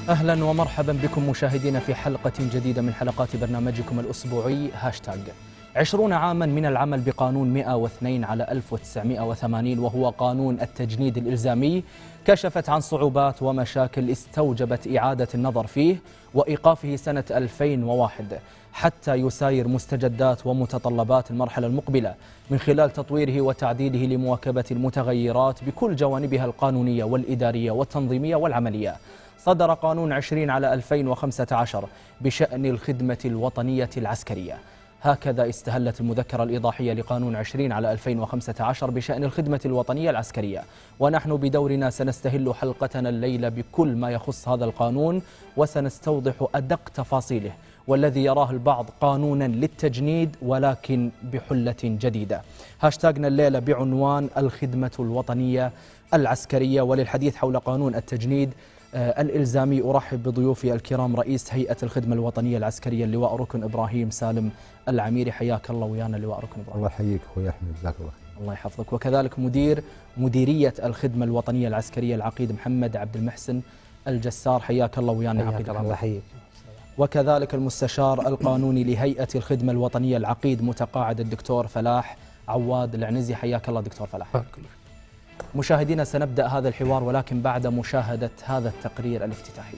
أهلا ومرحبا بكم مشاهدينا في حلقة جديدة من حلقات برنامجكم الأسبوعي هاشتاغ. 20 عاما من العمل بقانون 102 على 1980 وهو قانون التجنيد الإلزامي كشفت عن صعوبات ومشاكل استوجبت إعادة النظر فيه وإيقافه سنة 2001 حتى يساير مستجدات ومتطلبات المرحلة المقبلة من خلال تطويره وتعديله لمواكبة المتغيرات بكل جوانبها القانونية والإدارية والتنظيمية والعملية. صدر قانون 20 على 2015 بشأن الخدمة الوطنية العسكرية. هكذا استهلت المذكرة الإيضاحية لقانون 20 على 2015 بشأن الخدمة الوطنية العسكرية، ونحن بدورنا سنستهل حلقتنا الليلة بكل ما يخص هذا القانون وسنستوضح أدق تفاصيله، والذي يراه البعض قانونا للتجنيد ولكن بحلة جديدة. هاشتاغنا الليلة بعنوان الخدمة الوطنية العسكرية. وللحديث حول قانون التجنيد الإلزامي أرحب بضيوفي الكرام رئيس هيئة الخدمة الوطنية العسكرية اللواء ركن إبراهيم سالم العميري. حياك الله ويانا اللواء ركن إبراهيم. الله يحييك أخوي أحمد، جزاك الله خير. الله يحفظك. وكذلك مديرية الخدمة الوطنية العسكرية العقيد محمد عبد المحسن الجسار. حياك الله ويانا عقيد. الله يحييك. وكذلك المستشار القانوني لهيئة الخدمة الوطنية العقيد متقاعد الدكتور فلاح عواد العنزي. حياك الله دكتور فلاح. مشاهدينا سنبدأ هذا الحوار ولكن بعد مشاهدة هذا التقرير الافتتاحي.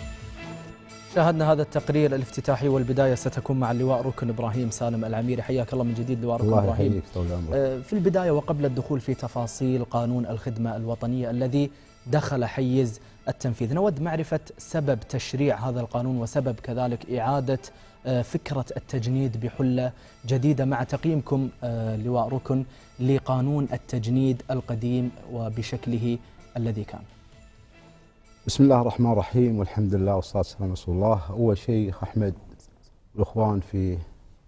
شاهدنا هذا التقرير الافتتاحي والبداية ستكون مع اللواء ركن إبراهيم سالم العميري. حياك الله من جديد لواء ركن إبراهيم. في البداية وقبل الدخول في تفاصيل قانون الخدمة الوطنية الذي دخل حيز التنفيذ، نود معرفة سبب تشريع هذا القانون وسبب كذلك إعادة فكرة التجنيد بحلة جديدة مع تقييمكم لواء ركن لقانون التجنيد القديم وبشكله الذي كان. بسم الله الرحمن الرحيم والحمد لله والصلاة والسلام على رسول الله. أول شيء أحمد والإخوان في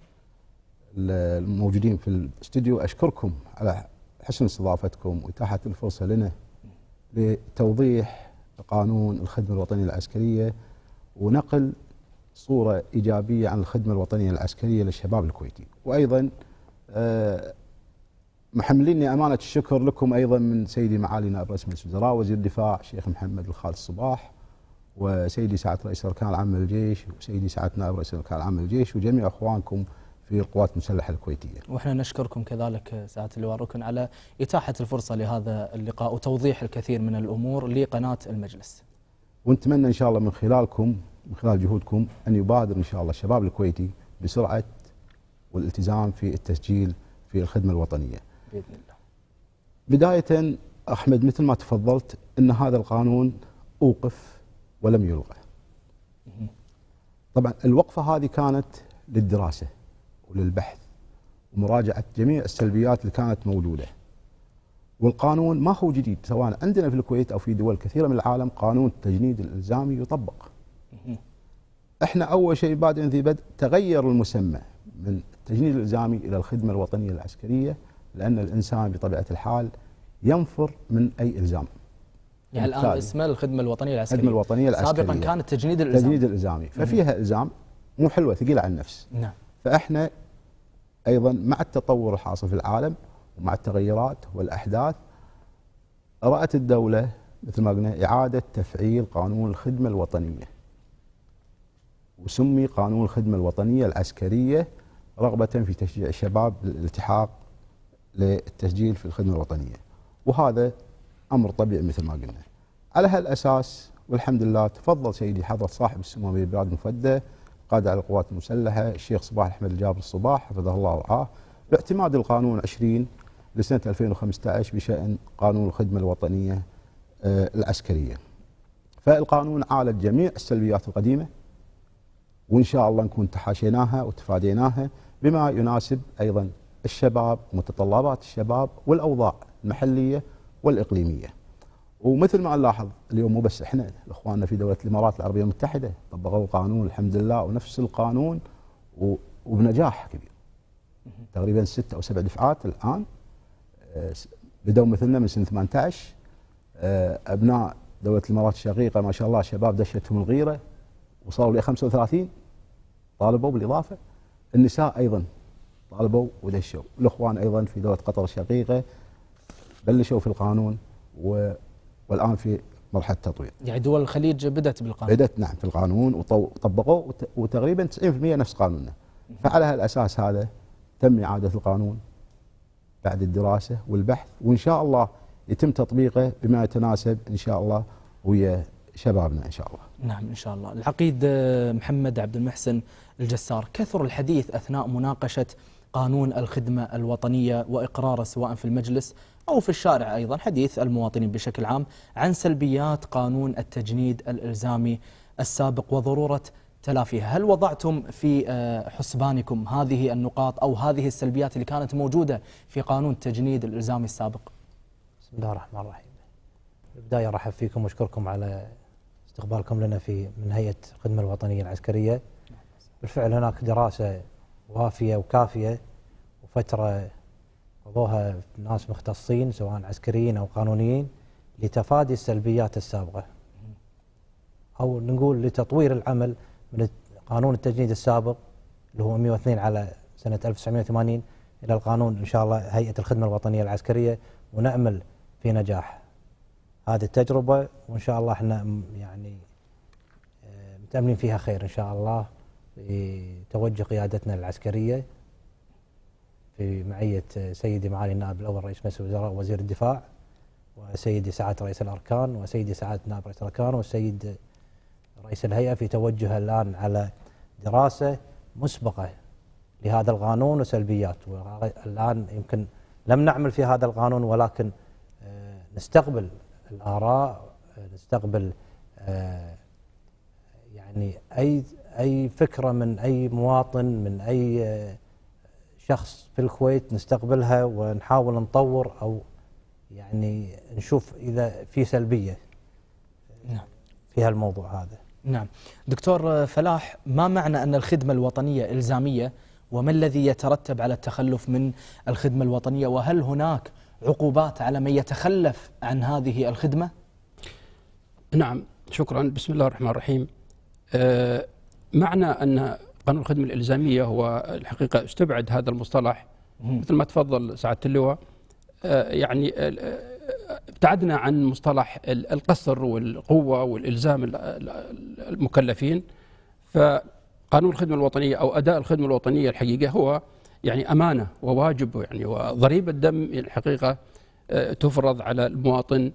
الموجودين في الاستوديو أشكركم على حسن استضافتكم وإتاحة الفرصة لنا لتوضيح قانون الخدمة الوطنية العسكرية ونقل صورة إيجابية عن الخدمة الوطنية العسكرية للشباب الكويتي. وأيضا محمليني أمانة الشكر لكم أيضا من سيدي معالي نائب رئيس مجلس الوزراء وزير الدفاع الشيخ محمد الخالد الصباح، وسيدي سعادة رئيس الأركان العامة للجيش، وسيدي سعادة نائب رئيس الأركان العامة للجيش، وجميع أخوانكم في القوات المسلحة الكويتية. وإحنا نشكركم كذلك سعادة اللواء ركن على إتاحة الفرصة لهذا اللقاء وتوضيح الكثير من الأمور لقناة المجلس. ونتمنى إن شاء الله من خلالكم من خلال جهودكم أن يبادر إن شاء الله الشباب الكويتي بسرعة والالتزام في التسجيل في الخدمة الوطنية بإذن الله. بداية أحمد، مثل ما تفضلت أن هذا القانون أوقف ولم يلغى. طبعا الوقفة هذه كانت للدراسة وللبحث ومراجعة جميع السلبيات اللي كانت موجودة. والقانون ما هو جديد، سواء عندنا في الكويت أو في دول كثيرة من العالم قانون التجنيد الإلزامي يطبق. احنا أول شيء بعد ذي بدء تغير المسمى من التجنيد الإلزامي إلى الخدمة الوطنية العسكرية، لأن الإنسان بطبيعة الحال ينفر من أي إلزام. يعني الآن اسمه الخدمة الوطنية العسكرية. الخدمة الوطنية العسكرية. سابقا كان التجنيد الإلزامي. التجنيد الإلزامي، ففيها إلزام مو حلوة ثقيلة على النفس. نعم. فإحنا أيضا مع التطور الحاصل في العالم ومع التغيرات والأحداث رأت الدولة مثل ما قلنا إعادة تفعيل قانون الخدمة الوطنية، وسمي قانون الخدمة الوطنية العسكرية رغبة في تشجيع الشباب للالتحاق للتسجيل في الخدمة الوطنية، وهذا أمر طبيعي مثل ما قلنا. على هالأساس والحمد لله تفضل سيدي حضرة صاحب السمو أمير البلاد المفدى قائد على القوات المسلحة الشيخ صباح أحمد الجابر الصباح حفظه الله ورعاه باعتماد القانون 20 لسنة 2015 بشأن قانون الخدمة الوطنية العسكرية. فالقانون عالج جميع السلبيات القديمة، وإن شاء الله نكون تحاشيناها وتفاديناها بما يناسب أيضا الشباب ومتطلبات الشباب والأوضاع المحلية والإقليمية. ومثل ما نلاحظ اليوم مو بس احنا، اخواننا في دولة الامارات العربية المتحدة طبقوا القانون الحمد لله ونفس القانون وبنجاح كبير. تقريبا 6 أو 7 دفعات الآن بدأوا مثلنا من سنة 18. أبناء دولة الامارات الشقيقة ما شاء الله شباب دشتهم الغيرة وصاروا ل 35 طالبوا بالإضافة. النساء أيضا طالبوا ودشوا. الأخوان أيضا في دولة قطر الشقيقة بلشوا في القانون والآن في مرحله تطوير. يعني دول الخليج بدأت بالقانون؟ بدأت نعم في القانون وطبقوه وتقريبا 90% نفس قانوننا. فعلى هالاساس هذا تم اعاده القانون بعد الدراسه والبحث، وان شاء الله يتم تطبيقه بما يتناسب ان شاء الله ويا شبابنا ان شاء الله. نعم ان شاء الله. العقيد محمد عبد المحسن الجسار، كثر الحديث اثناء مناقشه قانون الخدمه الوطنيه واقراره سواء في المجلس او في الشارع ايضا، حديث المواطنين بشكل عام عن سلبيات قانون التجنيد الالزامي السابق وضروره تلافيها. هل وضعتم في حسبانكم هذه النقاط او هذه السلبيات اللي كانت موجوده في قانون التجنيد الالزامي السابق؟ بسم الله الرحمن الرحيم. في البداية أرحب فيكم وأشكركم على استقبالكم لنا من هيئة الخدمة الوطنية العسكرية. بالفعل هناك دراسة وافية وكافية وفترة قضوها ناس مختصين سواء عسكريين أو قانونيين لتفادي السلبيات السابقة، أو نقول لتطوير العمل من قانون التجنيد السابق اللي هو 102 على سنة 1980 إلى القانون إن شاء الله هيئة الخدمة الوطنية العسكرية، ونأمل في نجاح هذه التجربة، وإن شاء الله احنا يعني متأملين فيها خير إن شاء الله بتوجه قيادتنا العسكرية في معية سيدي معالي النائب الأول رئيس مجلس الوزراء ووزير الدفاع، وسيدي سعادة رئيس الأركان، وسيدي سعادة نائب رئيس الأركان، والسيد رئيس الهيئة، في توجه الآن على دراسة مسبقة لهذا القانون وسلبياته. والآن يمكن لم نعمل في هذا القانون، ولكن نستقبل الآراء، نستقبل يعني أي فكرة من أي مواطن، من أي شخص في الكويت نستقبلها ونحاول نطور أو يعني نشوف إذا في سلبية في هالموضوع هذا. نعم دكتور فلاح، ما معنى أن الخدمة الوطنية إلزامية، وما الذي يترتب على التخلف من الخدمة الوطنية، وهل هناك عقوبات على من يتخلف عن هذه الخدمة؟ نعم شكرا. بسم الله الرحمن الرحيم. معنى أن قانون الخدمة الإلزامية هو الحقيقة استبعد هذا المصطلح مثل ما تفضل سعادة اللواء. يعني ابتعدنا عن مصطلح القصر والقوة والإلزام المكلفين. فقانون الخدمة الوطنية أو أداء الخدمة الوطنية الحقيقة هو يعني أمانة وواجب، يعني وضريبة دم الحقيقة تفرض على المواطن،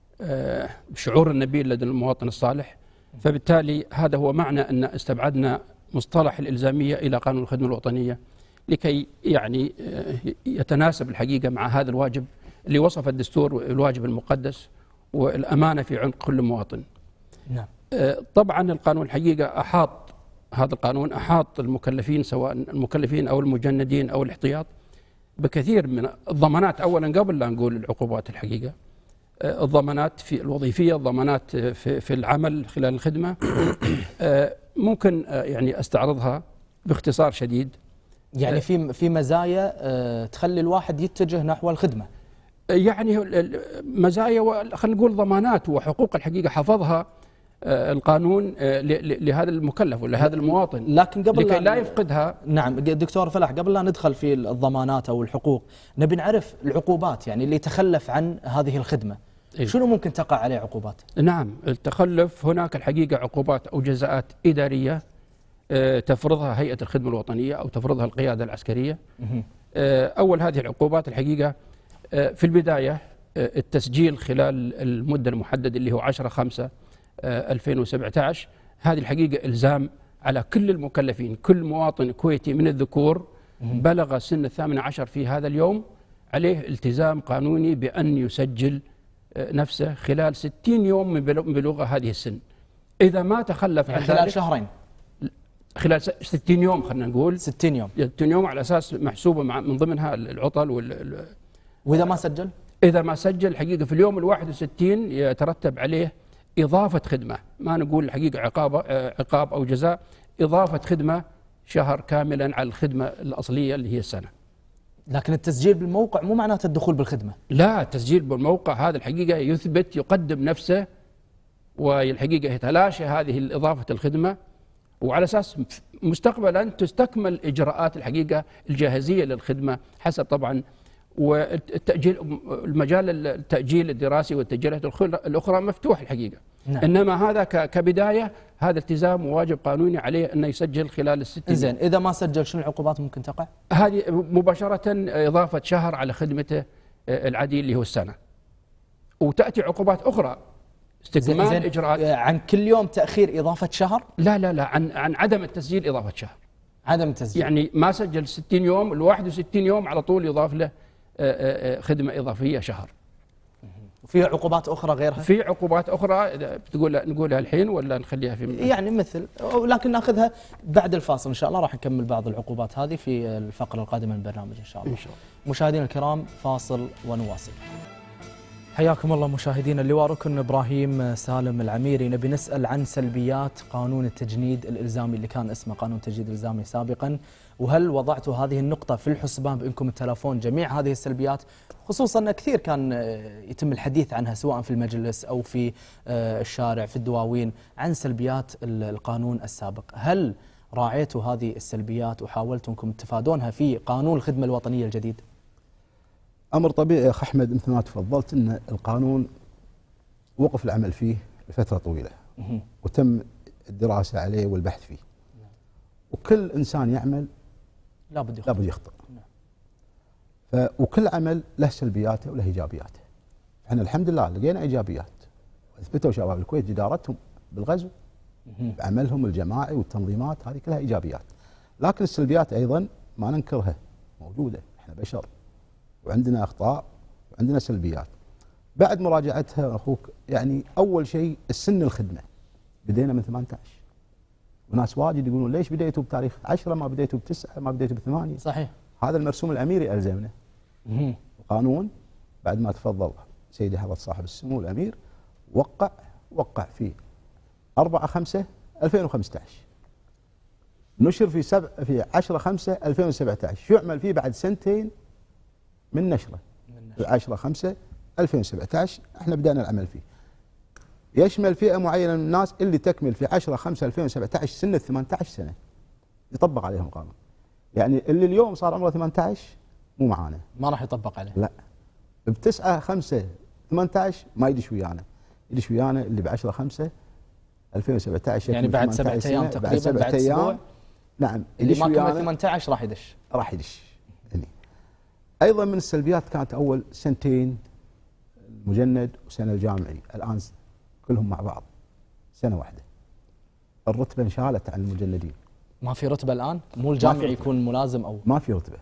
شعور النبيل لدى المواطن الصالح. فبالتالي هذا هو معنى أن استبعدنا مصطلح الإلزامية إلى قانون الخدمة الوطنية لكي يعني يتناسب الحقيقة مع هذا الواجب اللي وصف الدستور الواجب المقدس والأمانة في عنق كل مواطن. نعم. طبعا القانون الحقيقة هذا القانون أحاط المكلفين سواء المكلفين أو المجندين أو الاحتياط بكثير من الضمانات. أولا قبل لا نقول العقوبات الحقيقة، الضمانات في الوظيفية، الضمانات في العمل خلال الخدمة، ممكن يعني استعرضها باختصار شديد. يعني في مزايا تخلي الواحد يتجه نحو الخدمة، يعني مزايا خلينا نقول ضمانات وحقوق الحقيقة حفظها القانون لهذا المكلف ولهذا المواطن، لكن قبل لكي لا يفقدها. نعم دكتور فلاح، قبل لا ندخل في الضمانات أو الحقوق نبي نعرف العقوبات، يعني اللي يتخلف عن هذه الخدمة شنو ممكن تقع عليه عقوبات؟ نعم التخلف هناك الحقيقة عقوبات أو جزاءات إدارية تفرضها هيئة الخدمة الوطنية أو تفرضها القيادة العسكرية. أول هذه العقوبات الحقيقة في البداية التسجيل خلال المدة المحددة اللي هو 10/5/2017. هذه الحقيقة إلزام على كل المكلفين، كل مواطن كويتي من الذكور بلغ سن 18 في هذا اليوم عليه التزام قانوني بأن يسجل نفسه خلال 60 يوم من بلوغ هذه السن. إذا ما تخلف عن خلال شهرين، خلال 60 يوم، خلينا نقول 60 يوم 60 يوم على أساس محسوبة من ضمنها العطل وإذا ما سجل؟ إذا ما سجل الحقيقة في اليوم ال61 يترتب عليه إضافة خدمة، ما نقول الحقيقة عقاب أو جزاء، إضافة خدمة شهر كاملا على الخدمة الأصلية اللي هي السنة. لكن التسجيل بالموقع مو معناته الدخول بالخدمة. لا، التسجيل بالموقع هذا الحقيقة يثبت، يقدم نفسه، والحقيقة يتلاشى هذه الإضافة الخدمة، وعلى أساس مستقبلا تستكمل إجراءات الحقيقة الجاهزية للخدمة حسب طبعا والتأجيل المجال التأجيل الدراسي والتأجيلات الأخرى مفتوح الحقيقة. نعم. إنما هذا كبداية هذا التزام وواجب قانوني عليه أنه يسجل خلال ال6 زين، إذا ما سجل شنو العقوبات ممكن تقع؟ هذه مباشرة إضافة شهر على خدمته العادي اللي هو السنة، وتأتي عقوبات أخرى استكمال إجراءات. عن كل يوم تأخير إضافة شهر؟ لا عن عدم التسجيل إضافة شهر. عدم التسجيل يعني ما سجل 60 يوم، ال 61 يوم على طول يضاف له خدمة إضافية شهر. وفي عقوبات أخرى غيرها؟ في عقوبات أخرى نقولها الحين ولا نخليها في يعني مثل، ولكن ناخذها بعد الفاصل إن شاء الله. راح نكمل بعض العقوبات هذه في الفقرة القادمة من البرنامج إن شاء الله. مشاهدينا الكرام، فاصل ونواصل. حياكم الله مشاهدينا. اللواء ركن إبراهيم سالم العميري، نبي نسأل عن سلبيات قانون التجنيد الإلزامي اللي كان اسمه قانون التجنيد الإلزامي سابقا، وهل وضعتوا هذه النقطة في الحسبان بأنكم تتلافون جميع هذه السلبيات، خصوصا أن كثير كان يتم الحديث عنها سواء في المجلس أو في الشارع في الدواوين عن سلبيات القانون السابق. هل راعيتوا هذه السلبيات وحاولتوا أنكم تفادونها في قانون الخدمة الوطنية الجديد؟ امر طبيعي اخ احمد، مثل ما تفضلت ان القانون وقف العمل فيه لفتره طويله وتم الدراسه عليه والبحث فيه، وكل انسان يعمل لابد يخطئ. وكل عمل له سلبياته وله ايجابياته. احنا الحمد لله لقينا ايجابيات، واثبتوا شباب الكويت جدارتهم بالغزو بعملهم الجماعي والتنظيمات، هذه كلها ايجابيات. لكن السلبيات ايضا ما ننكرها، موجوده، احنا بشر وعندنا اخطاء وعندنا سلبيات. بعد مراجعتها اخوك، يعني اول شيء السن الخدمه بدينا من 18، وناس واجد يقولون ليش بديتوا بتاريخ 10 ما بديتوا ب9 ما بديتوا ب8؟ صحيح، هذا المرسوم الاميري الزمنا. القانون بعد ما تفضل سيدي حضرة صاحب السمو الامير وقع في 4/5/2015، نشر في 10/5/2017، شو يعمل فيه بعد سنتين من نشره. 10/5/2017 احنا بدأنا العمل فيه. يشمل فئة معينة من الناس اللي تكمل في 10/5/2017 سن 18 سنة، يطبق عليهم القانون. يعني اللي اليوم صار عمره 18 مو معانا، ما راح يطبق عليه. لا، ب9/5/18 ما يدش ويانا، يدش ويانا اللي ب10/5/2017 يعني بعد 7 أيام تقريبا، بعد أسبوع. نعم، اللي ما كمل 18 راح يدش. ايضا من السلبيات كانت اول سنتين المجند وسنه الجامعي، الان كلهم مع بعض سنه واحده. الرتبه انشالت عن المجندين. ما في رتبه الان؟ مو الجامعي يكون ملازم او ما في رتبه.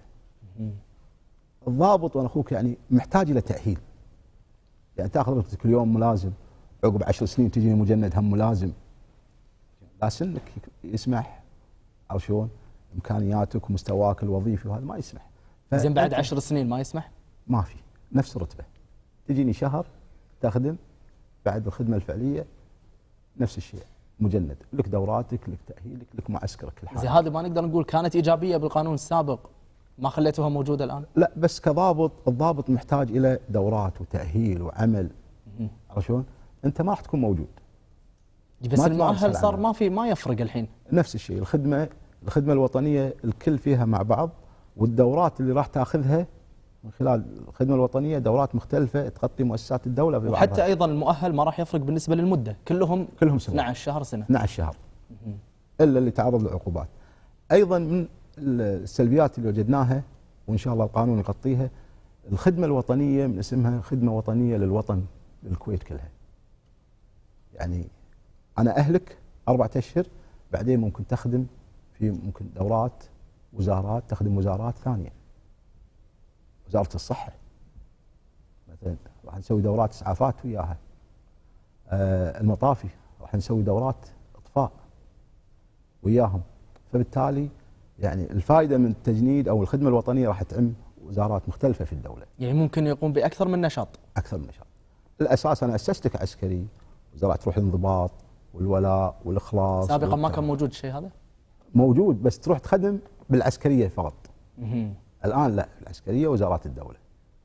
الضابط وانا اخوك يعني محتاج الى تاهيل. يعني تاخذ رتبتك اليوم ملازم، عقب 10 سنين تجي مجند هم ملازم. لا سنك يسمح، او شلون امكانياتك ومستواك الوظيفي وهذا ما يسمح. زين بعد 10 سنين ما يسمح؟ ما في نفس الرتبه. تجيني شهر تخدم، بعد الخدمه الفعليه نفس الشيء، مجند، لك دوراتك، لك تاهيلك، لك معسكرك الحالي. زين هذه ما نقدر نقول كانت ايجابيه بالقانون السابق، ما خليتوها موجوده الان؟ لا، بس كضابط، الضابط محتاج الى دورات وتاهيل وعمل. عرفت شلون؟ انت ما راح تكون موجود. بس المؤهل صار ما يفرق الحين. نفس الشيء، الخدمه الوطنيه الكل فيها مع بعض، والدورات اللي راح تاخذها من خلال الخدمه الوطنيه دورات مختلفه تغطي مؤسسات الدوله في بعضها. وحتى ايضا المؤهل ما راح يفرق بالنسبه للمده، كلهم سواء 12 شهر سنه. 12 شهر الا اللي تعرض للعقوبات. ايضا من السلبيات اللي وجدناها وان شاء الله القانون يغطيها، الخدمه الوطنيه من اسمها خدمه وطنيه للوطن، للكويت كلها. يعني انا اهلك 4 أشهر، بعدين ممكن تخدم في ممكن دورات وزارات، تخدم وزارات ثانيه، وزاره الصحه مثلا راح نسوي دورات اسعافات وياها، المطافي راح نسوي دورات اطفاء وياهم. فبالتالي يعني الفائده من التجنيد او الخدمه الوطنيه راح تعم وزارات مختلفه في الدوله. يعني ممكن يقوم باكثر من نشاط. اكثر من نشاط. الاساس انا اسستك عسكري، وزاره تروح الانضباط والولاء والاخلاص. سابقا ما كان موجود الشيء هذا؟ موجود، بس تروح تخدم بالعسكريه فقط. الان لا، العسكريه وزارات الدوله.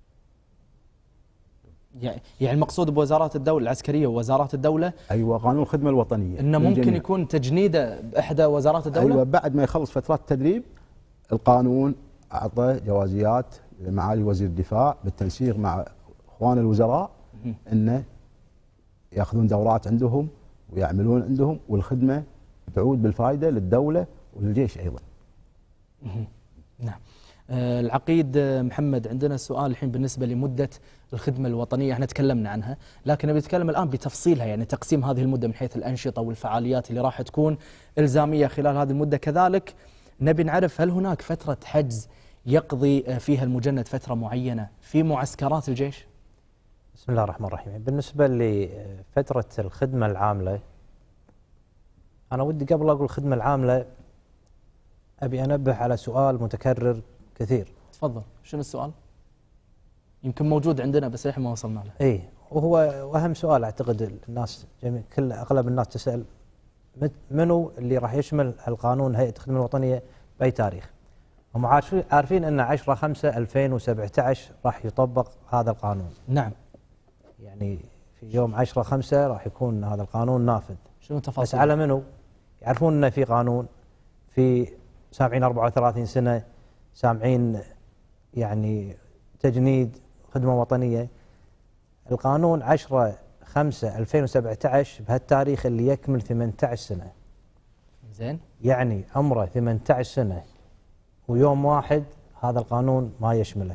يعني المقصود بوزارات الدوله العسكريه ووزارات الدوله، ايوه، قانون الخدمه الوطنيه انه ممكن يكون تجنيده باحدى وزارات الدوله. ايوه، بعد ما يخلص فترات التدريب القانون اعطى جوازيات معالي وزير الدفاع بالتنسيق مع اخوان الوزراء انه ياخذون دورات عندهم ويعملون عندهم، والخدمه تعود بالفائده للدوله وللجيش ايضا. نعم. العقيد محمد، عندنا سؤال الحين بالنسبة لمدة الخدمة الوطنية، احنا تكلمنا عنها، لكن نبي نتكلم الآن بتفصيلها، يعني تقسيم هذه المدة من حيث الأنشطة والفعاليات اللي راح تكون إلزامية خلال هذه المدة. كذلك نبي نعرف هل هناك فترة حجز يقضي فيها المجند فترة معينة في معسكرات الجيش؟ بسم الله الرحمن الرحيم. بالنسبة لفترة الخدمة العاملة، أنا ودي قبل أقول الخدمة العاملة أبي أنبه على سؤال متكرر كثير. تفضل، شنو السؤال؟ يمكن موجود عندنا بس احنا ما وصلنا له. اي، وهو اهم سؤال اعتقد الناس اغلب الناس تسال، منو اللي راح يشمل القانون هيئه الخدمه الوطنيه باي تاريخ؟ هم عارفين ان 10/5/2017 راح يطبق هذا القانون. نعم. يعني في يوم 10/5 راح يكون هذا القانون نافذ. شنو تفاصيل؟ بس على منو؟ يعرفون ان في قانون، في سامعين 34 سنه، سامعين يعني تجنيد خدمة وطنية. القانون 10/5/2017 بهالتاريخ اللي يكمل 18 سنة. زين. يعني عمره 18 سنة ويوم واحد، هذا القانون ما يشمله.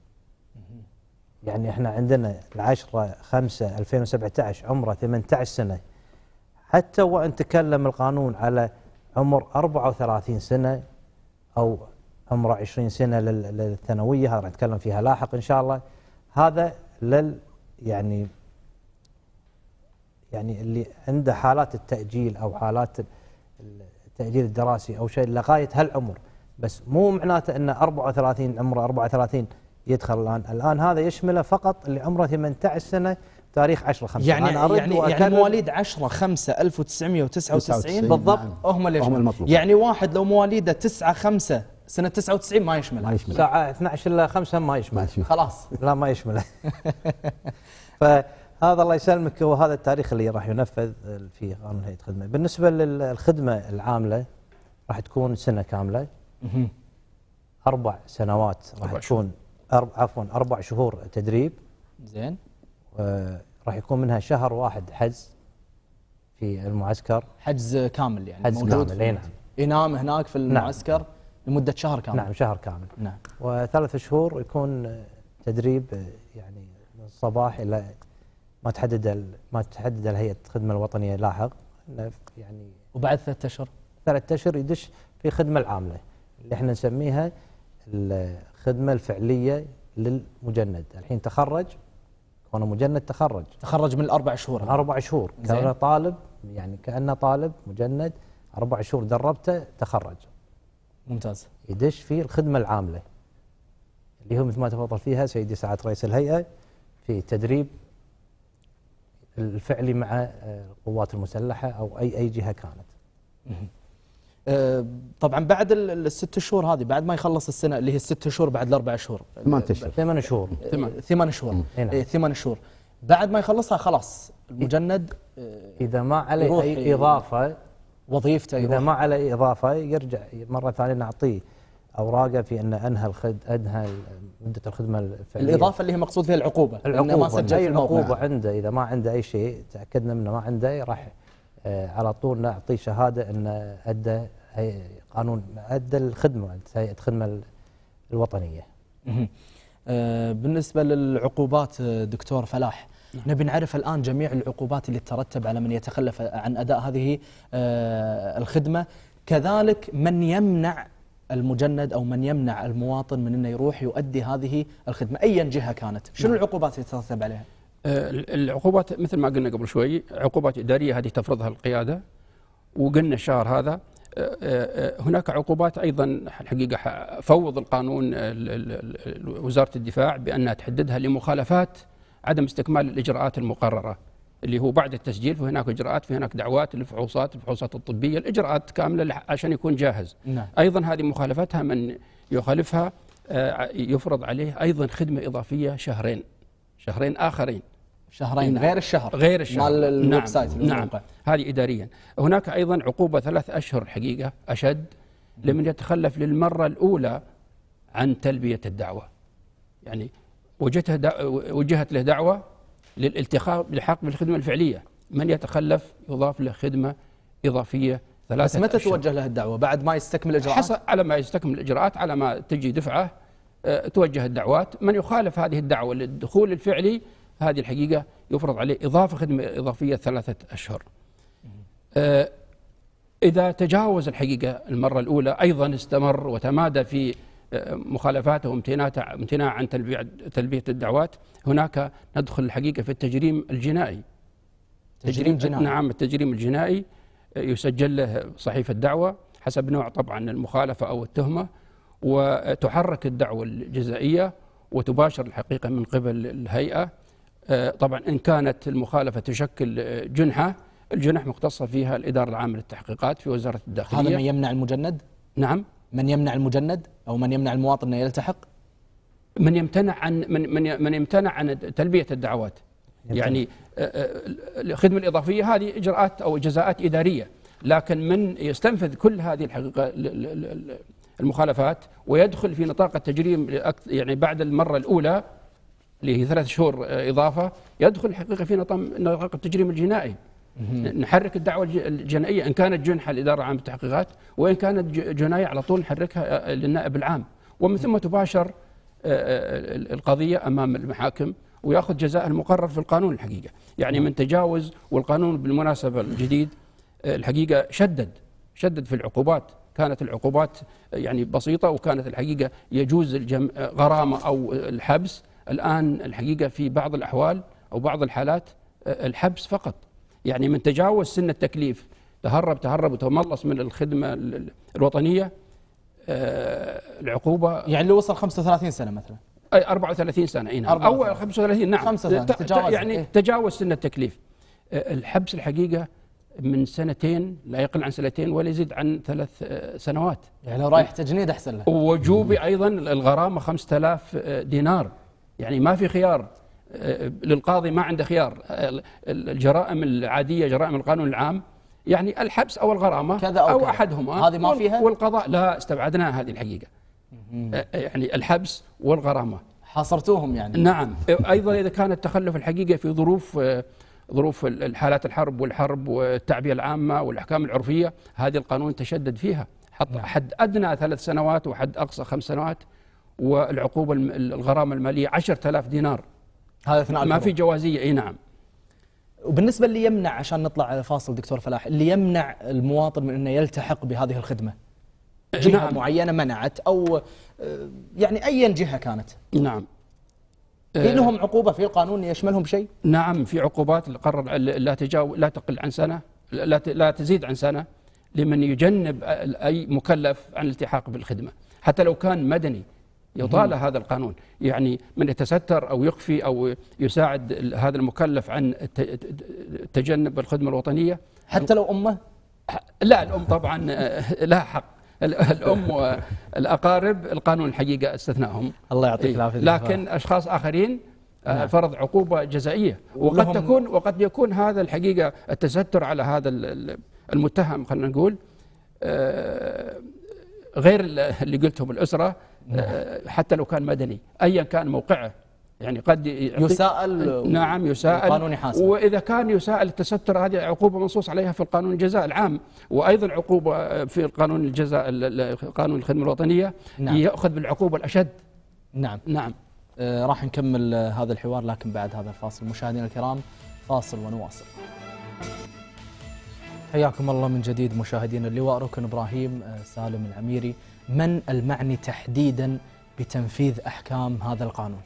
يعني احنا عندنا 10/5/2017 عمره 18 سنة، حتى وان تكلم القانون على عمر 34 سنة او عمره 20 سنة للثانوية، هذا راح نتكلم فيها لاحق إن شاء الله. هذا يعني اللي عنده حالات التأجيل أو حالات التأجيل الدراسي أو شيء لغاية هالعمر، بس مو معناته أن 34 عمره 34 يدخل الآن هذا يشمله فقط اللي عمره 18 سنة تاريخ 10/5. يعني مواليد 10/5/1999 بالضبط. نعم. هم اللي المطلوب. يعني واحد لو مواليده 9/5 سنة 99 ما يشمله. ساعة 12/5 ما يشمله. خلاص. لا ما يشمله. فهذا الله يسلمك هو هذا التاريخ اللي راح ينفذ في قانون هيئة الخدمة. بالنسبة للخدمة العاملة راح تكون سنة كاملة. 4 سنوات راح تكون 4 شهور تدريب. زين. راح يكون منها شهر واحد حجز في المعسكر. حجز كامل يعني. حجز موجود كامل. نعم. ينام هناك في المعسكر. نعم. لمدة شهر كامل. نعم شهر كامل. نعم. و3 شهور يكون تدريب يعني من الصباح إلى ما تحدد الهيئة الخدمة الوطنية لاحق. يعني وبعد 3 أشهر 3 أشهر يدش في خدمة العاملة اللي احنا نسميها الخدمة الفعلية للمجند. الحين تخرج، كونه مجند تخرج من ال4 شهور. 4 شهور كونه طالب، يعني كأنه طالب مجند 4 شهور دربته تخرج. ممتاز. يدش في الخدمة العاملة اللي هو مثل ما تفضل فيها سيدي سعادة رئيس الهيئة في التدريب الفعلي مع القوات المسلحة أو أي جهة كانت. طبعا بعد ال6 شهور هذه، بعد ما يخلص السنة اللي هي 6 شهور بعد ال4 شهور 8 شهور 8 شهور 8 شهور بعد ما يخلصها خلاص المجند إذا ما عليه أي إضافة وظيفته، إذا ما عليه إضافة يرجع مرة ثانية نعطيه أوراقه في أن أنهى مدة الخدمة الفعلية. الإضافة اللي هي مقصود فيها العقوبة. ما سجل في العقوبة عنده، إذا ما عنده أي شيء تأكدنا منه ما عنده، راح على طول نعطيه شهادة أن أدى الخدمة هيئة الخدمة الوطنية. بالنسبة للعقوبات دكتور فلاح، نبي نعرف الآن جميع العقوبات اللي ترتب على من يتخلف عن أداء هذه الخدمة، كذلك من يمنع المجند أو من يمنع المواطن من أنه يروح يؤدي هذه الخدمة أيا جهة كانت. شنو العقوبات اللي ترتب عليها؟ العقوبات مثل ما قلنا قبل شوي، عقوبات إدارية هذه تفرضها القيادة، وقلنا الشهر هذا. هناك عقوبات أيضا الحقيقة فوض القانون وزارة الدفاع بأنها تحددها لمخالفات عدم استكمال الإجراءات المقررة، اللي هو بعد التسجيل فهناك إجراءات، في هناك دعوات الفحوصات الطبية، الإجراءات كاملة عشان يكون جاهز. نعم. أيضا هذه مخالفتها من يخالفها يفرض عليه أيضا خدمة إضافية شهرين آخرين. شهرين غير الشهر مال الويب سايت. نعم. هذه إداريا. هناك أيضا عقوبة 3 أشهر الحقيقة أشد لمن يتخلف للمرة الأولى عن تلبية الدعوة. يعني وجهت له دعوة للالتحاق بالخدمة الفعلية. من يتخلف يضاف له خدمة إضافية 3 بس متى أشهر. توجه له الدعوة؟ بعد ما يستكمل الإجراءات؟ حسب على ما يستكمل الإجراءات، على ما تجي دفعة توجه الدعوات. من يخالف هذه الدعوة للدخول الفعلي، هذه الحقيقة يفرض عليه إضافة خدمة إضافية 3 أشهر. إذا تجاوز الحقيقة المرة الأولى، أيضا استمر وتمادى في مخالفاته وامتناع عن تلبية الدعوات، هناك ندخل الحقيقة في التجريم الجنائي. تجريم جنائي؟ نعم، التجريم الجنائي يسجل له صحيفة دعوة حسب نوع طبعا المخالفة أو التهمة، وتحرك الدعوة الجزائية وتباشر الحقيقة من قبل الهيئة. طبعا إن كانت المخالفة تشكل جنحة، الجنح مختصة فيها الإدارة العامة للتحقيقات في وزارة الداخلية. هذا من يمنع المجند؟ نعم، من يمنع المجند أو من يمنع المواطن أن يلتحق؟ من يمتنع عن تلبية الدعوات. يعني الخدمة الإضافية هذه إجراءات أو جزاءات إدارية، لكن من يستنفذ كل هذه الحقيقة المخالفات ويدخل في نطاق التجريم يعني بعد المرة الأولى اللي هي 3 شهور إضافة، يدخل الحقيقة في نطاق التجريم الجنائي. نحرك الدعوة الجنائية إن كانت جنحة الإدارة العامة للتحقيقات، وإن كانت جناية على طول نحركها للنائب العام، ومن ثم تباشر القضية أمام المحاكم ويأخذ جزاء المقرر في القانون الحقيقة. يعني من تجاوز، والقانون بالمناسبة الجديد الحقيقة شدد في العقوبات. كانت العقوبات يعني بسيطة، وكانت الحقيقة يجوز غرامة أو الحبس. الآن الحقيقة في بعض الأحوال أو بعض الحالات الحبس فقط. يعني من تجاوز سن التكليف، تهرب وتملص من الخدمة الوطنية، العقوبة يعني اللي وصل 35 سنة مثلا، أي 34 سنة، أي نعم، أو 35، نعم، 35 يعني تجاوز سن التكليف. الحبس الحقيقة من 2 لا يقل عن 2 ولا يزيد عن 3 سنوات. يعني لو رايح تجنيد أحسن له. ووجوبي أيضا الغرامة 5000 دينار. يعني ما في خيار للقاضي، ما عنده خيار. الجرائم العادية، جرائم القانون العام، يعني الحبس أو الغرامة كذا أو كذا. أحدهما. هذه ما فيها؟ والقضاء لا، استبعدناها هذه الحقيقة. يعني الحبس والغرامة حاصرتوهم يعني. نعم. أيضا إذا كان التخلف الحقيقة في ظروف الحالات الحرب والتعبئة العامة والأحكام العرفية، هذه القانون تشدد فيها، حط حد أدنى 3 سنوات وحد أقصى 5 سنوات، والعقوبة الغرامة المالية 10,000 دينار. هذا أثناء ما في جوازية. أي نعم. وبالنسبة اللي يمنع، عشان نطلع على فاصل دكتور فلاح، اللي يمنع المواطن من أنه يلتحق بهذه الخدمة، جهة نعم. معينة منعت، أو يعني أي جهة كانت، نعم، في لهم عقوبة في القانون يشملهم بشيء؟ نعم، في عقوبات قرر لا تقل عن سنة، لا تزيد عن سنة، لمن يجنب أي مكلف عن الالتحاق بالخدمة، حتى لو كان مدني يطال هذا القانون. يعني من يتستر أو يخفي أو يساعد هذا المكلف عن تجنب الخدمة الوطنية، حتى لو أمه؟ لا، الأم طبعا لها حق. الأم والأقارب القانون الحقيقة استثناءهم. الله يعطيك العافية. لكن أشخاص آخرين فرض عقوبة جزائية، وقد يكون هذا الحقيقة التستر على هذا المتهم، خلينا نقول غير اللي قلتهم الأسرة، حتى لو كان مدني أيا كان موقعه، يعني قد يساءل. نعم، يساءل. القانون يحاسب. وإذا كان يساءل التستر، هذه عقوبة منصوص عليها في القانون الجزاء العام، وأيضا عقوبة في القانون الجزاء، قانون الخدمة الوطنية. نعم. يأخذ بالعقوبة الأشد. نعم. نعم. راح نكمل هذا الحوار، لكن بعد هذا الفاصل. مشاهدينا الكرام، فاصل ونواصل. حياكم الله من جديد مشاهدينا. اللواء ركن إبراهيم سالم العميري، من المعني تحديدا بتنفيذ أحكام هذا القانون؟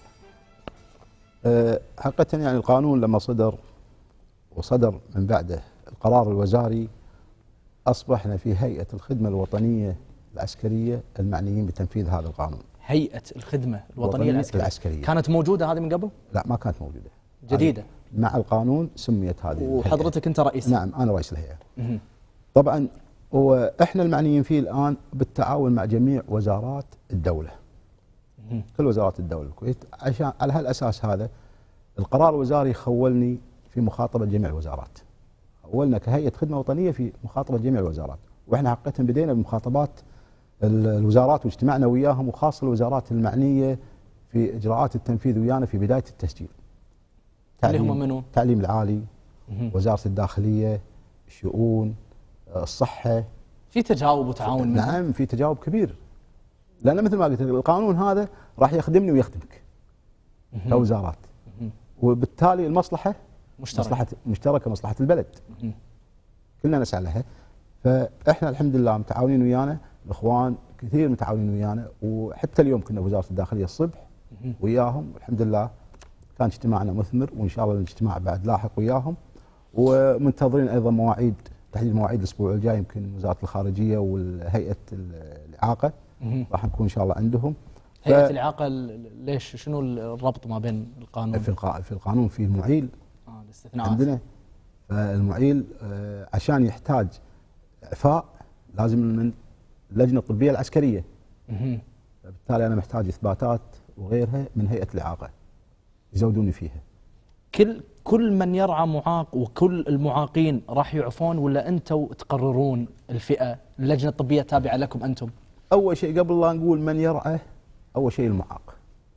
حقيقة يعني القانون لما وصدر من بعده القرار الوزاري، أصبحنا في هيئة الخدمة الوطنية العسكرية المعنيين بتنفيذ هذا القانون. هيئة الخدمة الوطنية العسكرية كانت موجودة هذه من قبل؟ لا، ما كانت موجودة، جديدة. مع القانون سميت هذه. وحضرتك أنت رئيس؟ نعم، أنا رئيس الهيئة. طبعا وإحنا المعنيين فيه الآن بالتعاون مع جميع وزارات الدولة، كل وزارات الدولة الكويت، عشان على هالأساس هذا القرار الوزاري خولني في مخاطبة جميع الوزارات. خولنا كهيئة خدمة وطنية في مخاطبة جميع الوزارات، وإحنا حقيقة بدينا بمخاطبات الوزارات واجتمعنا وياهم، وخاصة الوزارات المعنية في اجراءات التنفيذ ويانا في بدايه التسجيل. اللي هم منو؟ التعليم العالي، وزاره الداخليه، الشؤون، الصحه. في تجاوب وتعاون منهم؟ نعم في تجاوب كبير، لان مثل ما قلت القانون هذا راح يخدمني ويخدمك كوزارات، وبالتالي المصلحه مشتركه، مصلحه البلد كلنا نسعى لها. فاحنا الحمد لله متعاونين ويانا، الاخوان كثير متعاونين ويانا، وحتى اليوم كنا بوزاره الداخليه الصبح وياهم، والحمد لله كان اجتماعنا مثمر، وان شاء الله الاجتماع بعد لاحق وياهم، ومنتظرين ايضا مواعيد تحديد مواعيد الاسبوع الجاي، يمكن وزاره الخارجيه والهيئه الاعاقه راح نكون ان شاء الله عندهم. هيئه الاعاقه ليش؟ شنو الربط ما بين القانون؟ في القانون فيه معيل الاستثناءات عندنا، فالمعيل عشان يحتاج اعفاء لازم من اللجنه الطبيه العسكريه، فبالتالي انا محتاج اثباتات وغيرها من هيئه الاعاقه يزودوني فيها. كل من يرعى معاق وكل المعاقين راح يعفون، ولا انتم تقررون الفئه؟ اللجنه الطبيه تابعه لكم انتم؟ اول شيء قبل لا نقول من يرعى، اول شيء المعاق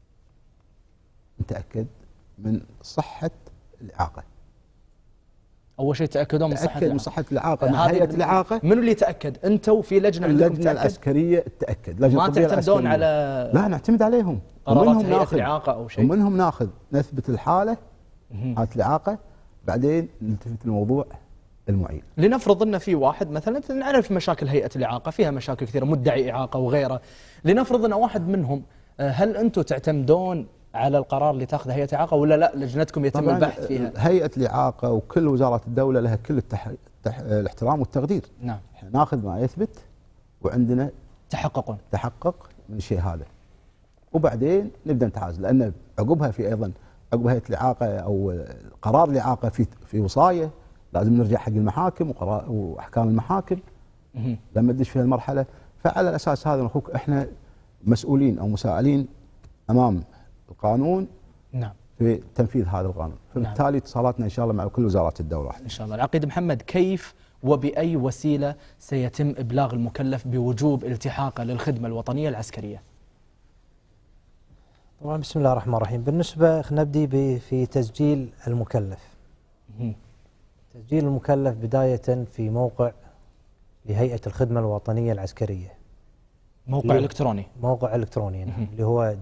نتاكد من صحه الاعاقه. اول شيء تاكدون من صحه الاعاقه من هيئه الاعاقه. منو اللي يتاكد؟ انتم في لجنه عندكم اللجنه العسكريه تاكد، لجنه ما تعتمدون على لا نعتمد عليهم، قرارات هيئه الاعاقه او شيء؟ ومنهم ناخذ نثبت الحاله حاله الاعاقه، بعدين نلتفت لموضوع المعيل. لنفرض ان في واحد مثلا نعرف مشاكل هيئه الاعاقه، فيها مشاكل كثيره، مدعي اعاقه وغيره، لنفرض ان واحد منهم، هل انتم تعتمدون على القرار اللي تاخذه هيئه الاعاقه ولا لا لجنتكم يتم البحث فيها؟ هيئه الاعاقه وكل وزارات الدوله لها كل الاحترام والتقدير. نعم. احنا ناخذ ما يثبت وعندنا تحقق من الشيء هذا، وبعدين نبدا نتعامل، لان عقبها في ايضا عقب هيئه الاعاقه او قرار الاعاقه في وصايه لازم نرجع حق المحاكم واحكام المحاكم لما تدش في المرحله. فعلى الاساس هذا اخوك احنا مسؤولين او مسائلين امام القانون. نعم. في تنفيذ هذا القانون، فبالتالي اتصالاتنا ان شاء الله مع كل وزارات الدوله ان شاء الله. العقيد محمد، كيف وباي وسيله سيتم ابلاغ المكلف بوجوب التحاقه للخدمه الوطنيه العسكريه؟ طبعا بسم الله الرحمن الرحيم. بالنسبه نبدي في تسجيل المكلف. تسجيل المكلف بدايه في موقع لهيئه الخدمه الوطنيه العسكريه. موقع الكتروني. موقع الكتروني نعم، اللي هو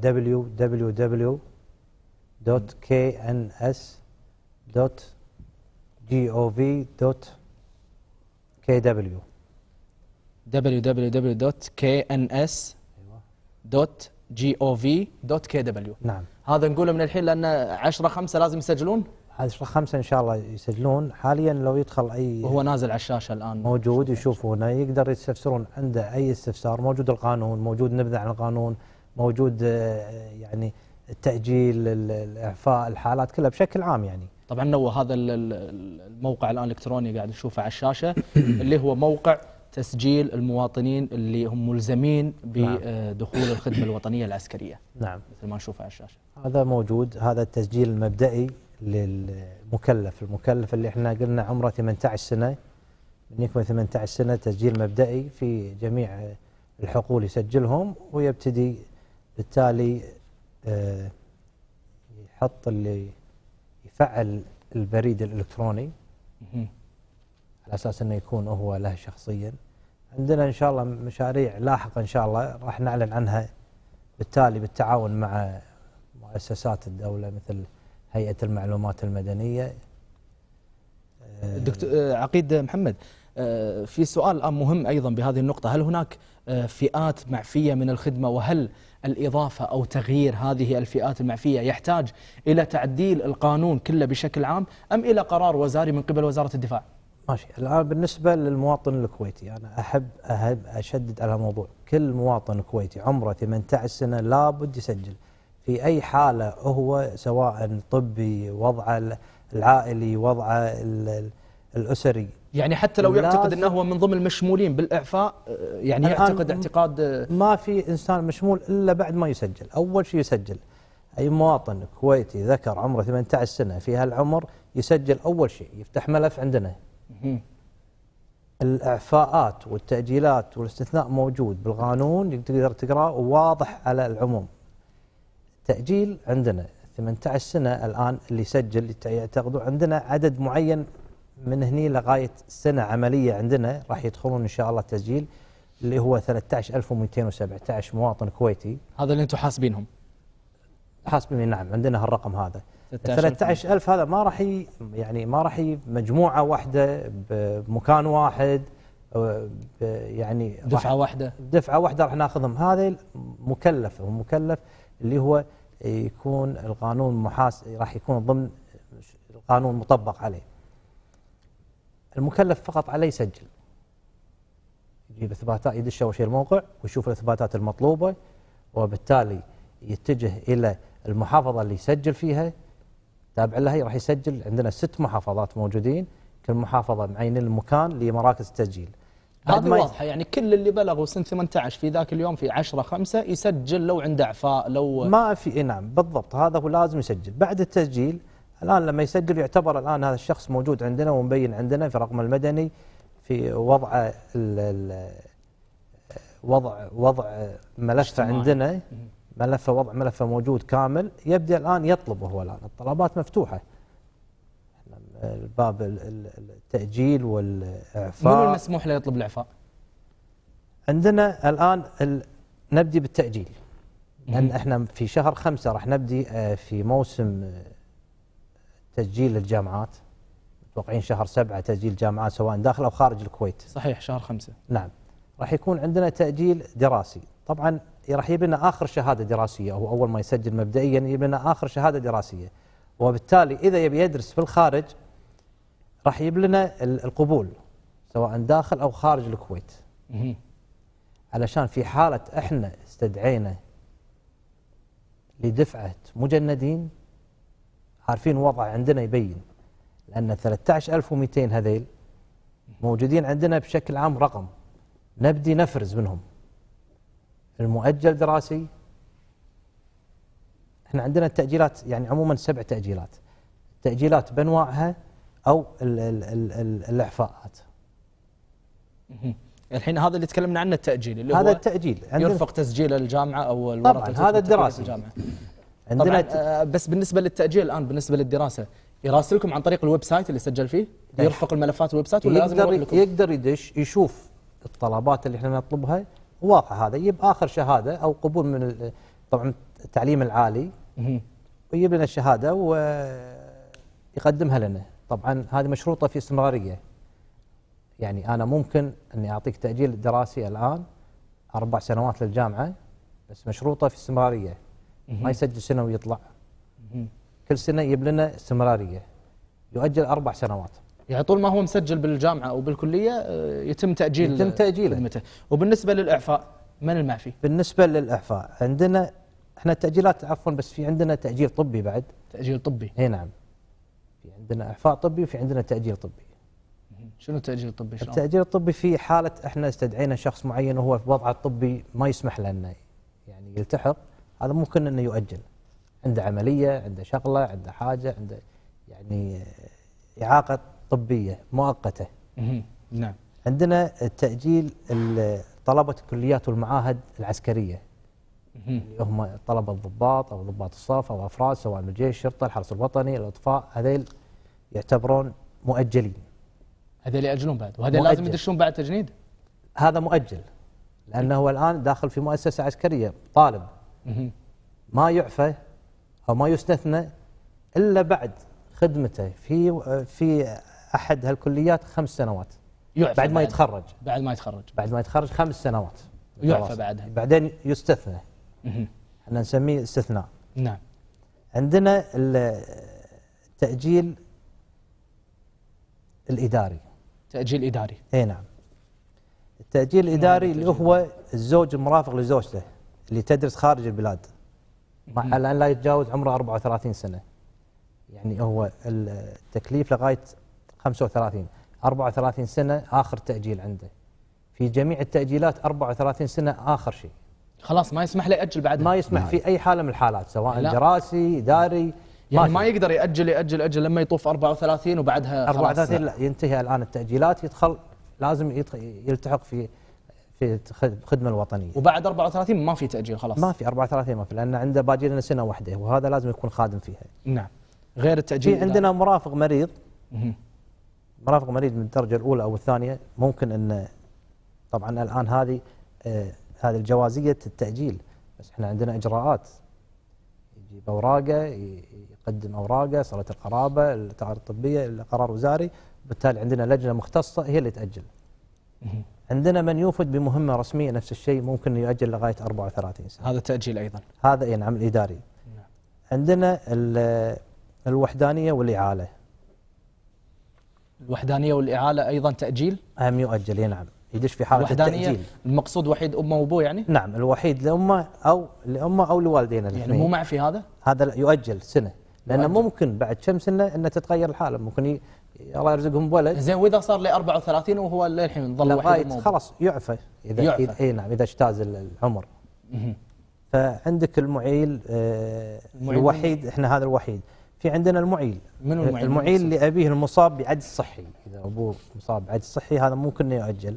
www.kns.gov.kw. www.kns.gov.kw. نعم. هذا نقوله من الحين لان 10/5 لازم يسجلون؟ 10/5 ان شاء الله يسجلون. حاليا لو يدخل اي وهو نازل على الشاشه الان موجود يشوفونه، يقدر يستفسرون عنده اي استفسار، موجود القانون، موجود نبذه عن القانون، موجود يعني التاجيل، الاعفاء، الحالات كلها بشكل عام يعني. طبعا هو هذا الموقع الان الالكتروني قاعد نشوفه على الشاشه اللي هو موقع تسجيل المواطنين اللي هم ملزمين بدخول الخدمه الوطنيه العسكريه. نعم. مثل ما نشوفه على الشاشه. هذا موجود، هذا التسجيل المبدئي للمكلف، المكلف اللي احنا قلنا عمره 18 سنه، من يكمل 18 سنه تسجيل مبدئي في جميع الحقول يسجلهم، ويبتدي بالتالي يحط اللي يفعل البريد الالكتروني على اساس انه يكون هو له شخصيا. عندنا ان شاء الله مشاريع لاحقه ان شاء الله راح نعلن عنها بالتالي بالتعاون مع مؤسسات الدوله مثل هيئه المعلومات المدنيه. دكتور عقيد محمد، في سؤال الان مهم ايضا بهذه النقطه، هل هناك فئات معفيه من الخدمه، وهل الإضافة أو تغيير هذه الفئات المعفية يحتاج إلى تعديل القانون كله بشكل عام أم إلى قرار وزاري من قبل وزارة الدفاع؟ ماشي. الآن بالنسبة للمواطن الكويتي أنا أحب أشدد على موضوع، كل مواطن كويتي عمره 18 سنة لابد يسجل في أي حالة هو، سواء طبي، وضعه العائلي، وضعه الأسري. يعني حتى لو يعتقد أنه هو من ضمن المشمولين بالإعفاء، يعني يعتقد اعتقاد ما في إنسان مشمول إلا بعد ما يسجل. أول شيء يسجل أي مواطن كويتي ذكر عمره 18 سنة في هالعمر يسجل، أول شيء يفتح ملف عندنا. الإعفاءات والتأجيلات والاستثناء موجود بالقانون، تقدر تقرأه وواضح على العموم. التأجيل عندنا 18 سنة الآن اللي يسجل يعتقدوا عندنا عدد معين من هني لغاية سنة عملية عندنا راح يدخلون إن شاء الله تسجيل اللي هو 13217 مواطن كويتي. هذا اللي أنتم حاسبينهم؟ حاسبين، نعم، عندنا هالرقم هذا. 13000 هذا ما راح يعني ما راح مجموعة واحدة بمكان واحد، يعني دفعة واحدة راح ناخذهم. هذا مكلف، ومكلف اللي هو يكون القانون راح يكون ضمن القانون مطبق عليه. المكلف فقط عليه يسجل، يجيب اثباتات، يدش اول شيء الموقع ويشوف الاثباتات المطلوبة، وبالتالي يتجه الى المحافظة اللي يسجل فيها، تابع لها راح يسجل. عندنا 6 محافظات موجودين، كل محافظة معينين المكان لمراكز التسجيل. هذه واضحة، يعني كل اللي بلغوا سن 18 في ذاك اليوم في 10/5 يسجل لو عنده إعفاء لو ما في. نعم بالضبط، هذا هو لازم يسجل. بعد التسجيل الآن لما يسجل يعتبر الآن هذا الشخص موجود عندنا ومبين عندنا في رقم المدني، في وضع ملفه عندنا، وضع ملفه موجود كامل. يبدأ الآن يطلب، وهو الآن الطلبات مفتوحة، الباب التأجيل والإعفاء. من المسموح له يطلب الإعفاء؟ عندنا الآن نبدي بالتأجيل، لأن احنا في شهر 5 راح نبدي في موسم تسجيل الجامعات، متوقعين شهر 7 تسجيل جامعات سواء داخل أو خارج الكويت. صحيح، شهر 5. نعم، راح يكون عندنا تأجيل دراسي. طبعا راح يجيب لنا آخر شهادة دراسية، أو أول ما يسجل مبدئيا يجيب لنا آخر شهادة دراسية، وبالتالي إذا يبي يدرس في الخارج راح يجيب لنا القبول سواء داخل أو خارج الكويت. علشان في حالة احنا استدعينا لدفعة مجندين، عارفين وضع عندنا يبين، لأن 13200 هذيل موجودين عندنا بشكل عام رقم نبدي نفرز منهم. المؤجل دراسي، احنا عندنا التأجيلات يعني عموما 7 تأجيلات، تأجيلات بأنواعها أو الإعفاءات. الحين هذا اللي تكلمنا عنه التأجيل، اللي هذا هو التأجيل يرفق تسجيل الجامعة أو الورق. طبعا هذا الدراسي الجامعة. عندنا طبعا بس بالنسبة للتأجيل الآن، بالنسبة للدراسة يراسلكم عن طريق الويب سايت اللي سجل فيه؟ يرفق الملفات الويب سايت ولا لازم يروح لكم؟ يقدر يدش يشوف الطلبات اللي احنا نطلبها، واضحة هذا يجيب آخر شهادة أو قبول من طبعا التعليم العالي، ويجيب لنا الشهادة ويقدمها لنا. طبعا هذه مشروطة في استمرارية، يعني أنا ممكن أني أعطيك تأجيل دراسي الآن 4 سنوات للجامعة، بس مشروطة في استمرارية، ما يسجل سنة ويطلع، كل سنة يجيب لنا استمرارية، يؤجل 4 سنوات. يعني طول ما هو مسجل بالجامعة أو بالكلية يتم تأجيله. وبالنسبة للإعفاء من المعفي؟ بالنسبة للإعفاء عندنا احنا التأجيلات عفوا، بس في عندنا تأجيل طبي بعد. تأجيل طبي؟ اي نعم، في عندنا إعفاء طبي وفي عندنا تأجيل طبي. شنو التأجيل الطبي؟ التأجيل الطبي في حالة احنا استدعينا شخص معين وهو في وضعه الطبي ما يسمح لنا يعني يلتحق، هذا ممكن انه يؤجل، عنده عملية، عنده شغلة، عنده حاجة، عنده يعني إعاقة طبية مؤقتة. نعم. عندنا التأجيل طلبة الكليات والمعاهد العسكرية، اللي هم طلبة الضباط أو ضباط الصف أو أفراد سواء من الجيش، الشرطة، الحرس الوطني، الإطفاء، هذيل يعتبرون مؤجلين. هذيل يأجلون بعد، وهذا لازم يدشون بعد تجنيد؟ هذا مؤجل، لأنه هو الآن داخل في مؤسسة عسكرية طالب، ما يعفى أو ما يستثنى إلا بعد خدمته في أحد هالكليات 5 سنوات، بعد ما يتخرج. بعد ما يتخرج 5 سنوات يعفى بعدها، بعدين يستثنى. احنا نسميه استثناء. نعم. عندنا التأجيل الإداري. تأجيل إداري؟ اي نعم. التأجيل الإداري اللي هو الزوج المرافق لزوجته اللي تدرس خارج البلاد، مع الآن لا يتجاوز عمره 34 سنة، يعني هو التكليف لغاية 35، 34 سنة آخر تأجيل عنده. في جميع التأجيلات 34 سنة آخر شيء، خلاص ما يسمح له يأجل بعد، ما يسمح في أي حالة من الحالات سواء دراسي إداري، يعني ما يقدر يأجل لما يطوف 34 وبعدها 34 لا، ينتهي الآن التأجيلات، يدخل لازم يلتحق في في الخدمه الوطنيه. وبعد 34 ما في تاجيل خلاص؟ ما في 34 ما في، لان عنده باقي لنا سنه واحده وهذا لازم يكون خادم فيها. نعم. غير التاجيل في عندنا مرافق مريض، مرافق مريض من الدرجه الاولى او الثانيه، ممكن ان طبعا الان هذه هذه الجوازيه التاجيل، بس احنا عندنا اجراءات، يجيب اوراقه، يقدم اوراقه، صله القرابه، التقارير الطبيه، القرار وزاري، بالتالي عندنا لجنه مختصه هي اللي تاجل. عندنا من يوفد بمهمه رسميه نفس الشيء ممكن يؤجل لغايه 34 سنه. هذا تاجيل ايضا. هذا نعم الاداري. نعم. عندنا الوحدانيه والاعاله. الوحدانيه والاعاله ايضا تاجيل؟ هم يؤجل نعم، يدش في حاله التاجيل. المقصود وحيد امه وابوه يعني؟ نعم، الوحيد لامه او لوالدينا يعني مو معفي هذا؟ هذا يؤجل سنه، لانه ممكن بعد كم سنه ان تتغير الحاله، ممكن الله يرزقهم بولد. زين، واذا صار له 34 وهو للحين ظل وحيد خلاص يعفى اذا يعفى. اي نعم اذا اجتاز العمر. فعندك المعيل الوحيد، احنا هذا الوحيد. في عندنا المعيل. منو المعيل؟ المعيل اللي ابيه المصاب بعجز صحي، اذا ابوه مصاب بعجز صحي هذا ممكن يؤجل.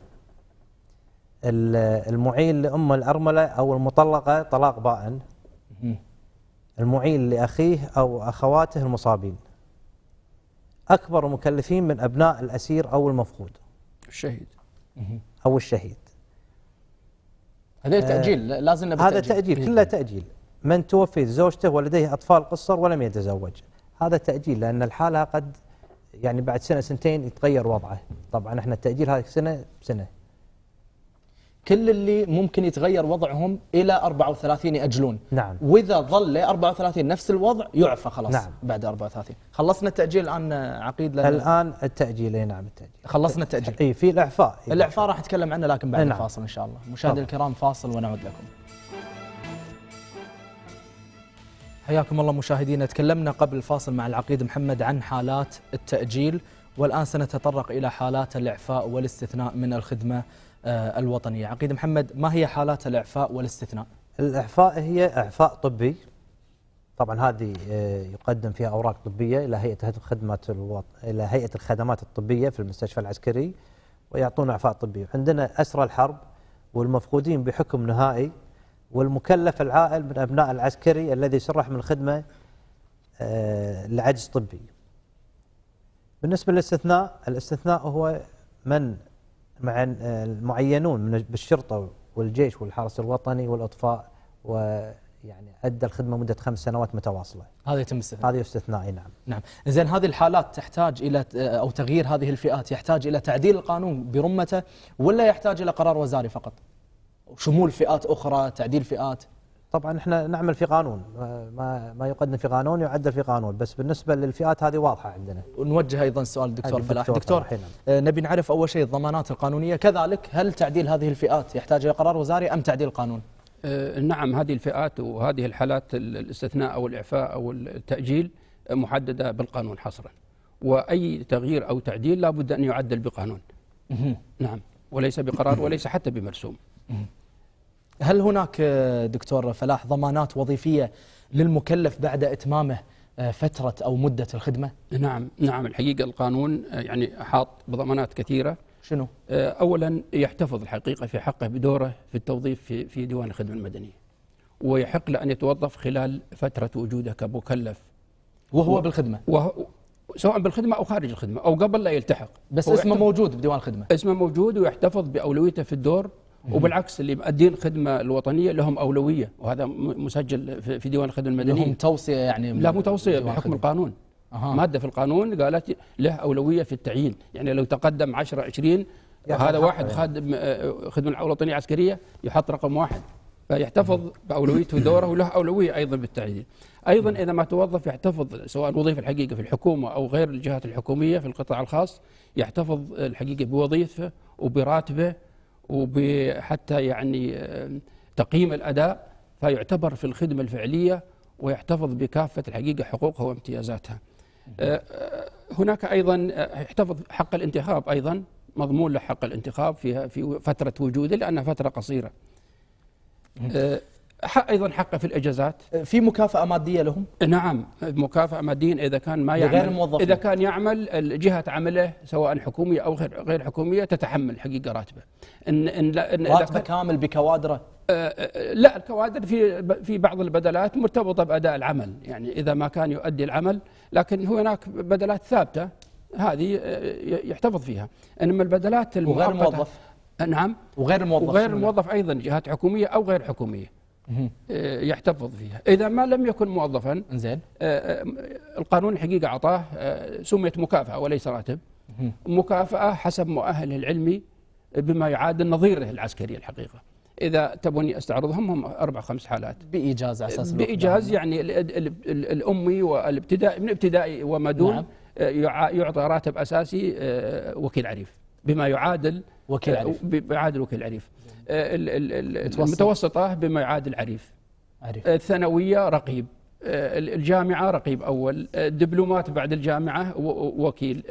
المعيل لامه الارمله او المطلقه طلاق بائن. المعيل لاخيه او اخواته المصابين. اكبر مكلفين من ابناء الاسير او المفقود. الشهيد. او الشهيد. هذا تاجيل، لازم نبي هذا تاجيل، كله تاجيل. من توفيت زوجته ولديه اطفال قصر ولم يتزوج، هذا تاجيل، لان الحاله قد يعني بعد سنه سنتين يتغير وضعه. طبعا احنا التاجيل هذه سنه بسنه. كل اللي ممكن يتغير وضعهم الى 34 ياجلون. نعم. واذا ظل ل 34 نفس الوضع يعفى خلاص. نعم. بعد 34. خلصنا التاجيل الان عقيد؟ الان التاجيل اي نعم التاجيل. خلصنا التاجيل. اي في الاعفاء. الاعفاء راح نتكلم عنه لكن بعد نعم. الفاصل ان شاء الله. مشاهدي الكرام فاصل ونعود لكم. حياكم الله مشاهدينا. تكلمنا قبل الفاصل مع العقيد محمد عن حالات التأجيل، والآن سنتطرق إلى حالات الإعفاء والاستثناء من الخدمة الوطنية. عقيد محمد، ما هي حالات الإعفاء والاستثناء؟ الإعفاء هي إعفاء طبي، طبعا هذه يقدم فيها أوراق طبية إلى إلى هيئة الخدمات الطبية في المستشفى العسكري ويعطون إعفاء طبي. عندنا أسرى الحرب والمفقودين بحكم نهائي والمكلف العائل من أبناء العسكري الذي سرح من الخدمة لعجز طبي. بالنسبة للاستثناء، الاستثناء هو من مع المعينون بالشرطة والجيش والحرس الوطني والإطفاء ويعني أدى الخدمة مدة 5 سنوات متواصلة. هذا يتم استثناء. هذا استثنائي نعم. نعم. زين، هذه الحالات تحتاج إلى أو تغيير هذه الفئات يحتاج إلى تعديل القانون برمته ولا يحتاج إلى قرار وزاري فقط؟ شمول فئات أخرى، تعديل فئات؟ طبعا احنا نعمل في قانون، ما يقدم في قانون يعدل في قانون، بس بالنسبة للفئات هذه واضحة عندنا. ونوجه أيضا سؤال الدكتور فلاح. دكتور، نبي نعرف أول شيء الضمانات القانونية، كذلك هل تعديل هذه الفئات يحتاج إلى قرار وزاري أم تعديل قانون؟ نعم، هذه الفئات وهذه الحالات الاستثناء أو الإعفاء أو التأجيل محددة بالقانون حصرا، وأي تغيير أو تعديل لا بد أن يعدل بقانون. نعم، وليس بقرار وليس حتى بمرسوم. هل هناك دكتور فلاح ضمانات وظيفية للمكلف بعد إتمامه فترة أو مدة الخدمة؟ نعم الحقيقة القانون يعني أحاط بضمانات كثيرة. شنو؟ أولا يحتفظ الحقيقة في حقه بدوره في التوظيف في ديوان الخدمة المدنية، ويحق له أن يتوظف خلال فترة وجوده كمكلف وهو بالخدمة، سواء بالخدمة أو خارج الخدمة أو قبل لا يلتحق، بس اسمه موجود بديوان الخدمة. اسمه موجود ويحتفظ بأولويته في الدور. وبالعكس اللي مؤدين الخدمة الوطنية لهم أولوية، وهذا مسجل في ديوان الخدمة المدنية. لهم توصية يعني؟ لا، مو توصية، بحكم القانون. مادة في القانون قالت له أولوية في التعيين، يعني لو تقدم 10 20 هذا واحد خادم خدمة الوطنية عسكرية يحط رقم 1، فيحتفظ بأولويته دوره وله أولوية أيضا بالتعيين. أيضا إذا ما توظف يحتفظ، سواء وظيفة الحقيقة في الحكومة أو غير الجهات الحكومية في القطاع الخاص، يحتفظ الحقيقة بوظيفته وبراتبه وبحتى يعني تقييم الأداء، فيعتبر في الخدمة الفعلية ويحتفظ بكافة الحقيقة حقوقها وامتيازاتها. هناك أيضا يحتفظ حق الانتخاب، أيضا مضمون له حق الانتخاب في فترة وجوده لأنها فترة قصيرة. أيضا حقه في الإجازات. في مكافأة مادية لهم؟ نعم، مكافأة ماديا إذا كان ما يعمل، غير الموظفين. إذا كان يعمل جهة عمله سواء حكومية أو غير حكومية تتحمل حقيقة راتبه. راتبه كامل بكوادره؟ لا، الكوادر في بعض البدلات مرتبطة بأداء العمل، يعني إذا ما كان يؤدي العمل، لكن هناك بدلات ثابتة هذه يحتفظ فيها. إنما البدلات وغير الموظف؟ نعم، وغير الموظف أيضا جهات حكومية أو غير حكومية يحتفظ فيها. إذا ما لم يكن موظفا، زين، القانون الحقيقة أعطاه سميت مكافأة وليس راتب. مكافأة حسب مؤهله العلمي بما يعادل نظيره العسكري الحقيقة. إذا تبوني أستعرضهم، هم 4 5 حالات بإيجاز على أساس بإيجاز، يعني الأمي والابتدائي من ابتدائي وما دون. نعم. يعطى راتب أساسي وكيل عريف بما يعادل وكيل عريف، وكيل عريف. المتوسطة بما يعادل عريف. الثانوية رقيب، الجامعة رقيب أول، الدبلومات بعد الجامعة وكيل،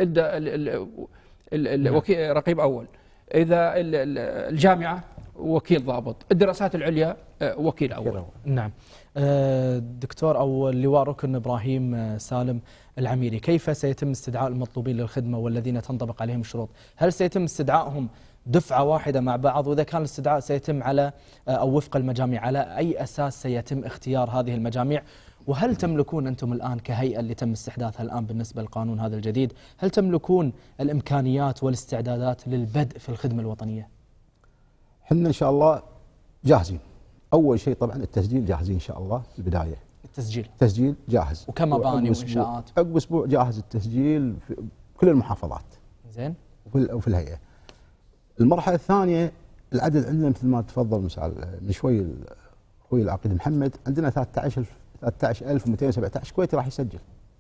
الوكيل رقيب أول، إذا الجامعة وكيل ضابط، الدراسات العليا وكيل أول. نعم. دكتور أو اللواء ركن إبراهيم سالم العميري، كيف سيتم استدعاء المطلوبين للخدمة والذين تنطبق عليهم الشروط؟ هل سيتم استدعائهم دفعة واحدة مع بعض؟ وإذا كان الاستدعاء سيتم على أو وفق المجاميع، على أي أساس سيتم اختيار هذه المجاميع؟ وهل تملكون أنتم الآن كهيئة اللي تم استحداثها الآن بالنسبة للقانون هذا الجديد، هل تملكون الإمكانيات والاستعدادات للبدء في الخدمة الوطنية؟ حنا إن شاء الله جاهزين. أول شيء طبعا التسجيل جاهزين إن شاء الله في البداية. التسجيل جاهز، وكمباني وإنشاءات. عقب أسبوع جاهز التسجيل في كل المحافظات. زين. وفي الهيئة. المرحلة الثانية العدد عندنا مثل ما تفضل من شوي أخوي العقيد محمد، عندنا 13217 كويتي راح يسجل.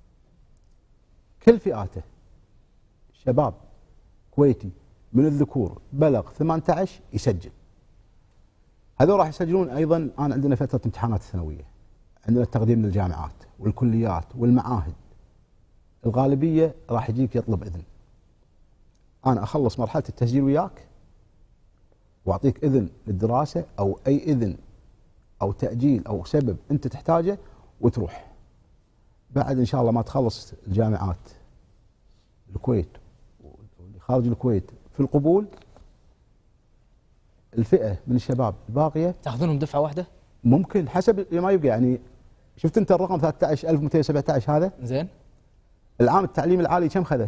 كل فئاته، شباب كويتي من الذكور بلغ 18 يسجل. هذول راح يسجلون ايضا. الان عندنا فتره امتحانات الثانويه، عندنا التقديم للجامعات والكليات والمعاهد. الغالبيه راح يجيك يطلب اذن. انا اخلص مرحله التسجيل وياك واعطيك اذن للدراسه او اي اذن او تاجيل او سبب انت تحتاجه وتروح. بعد ان شاء الله ما تخلص الجامعات الكويت وخارج الكويت في القبول، الفئه من الشباب الباقيه تاخذونهم دفعه واحده؟ ممكن حسب ما يبقى. يعني شفت انت الرقم 13217 هذا؟ زين. العام التعليم العالي كم خذه؟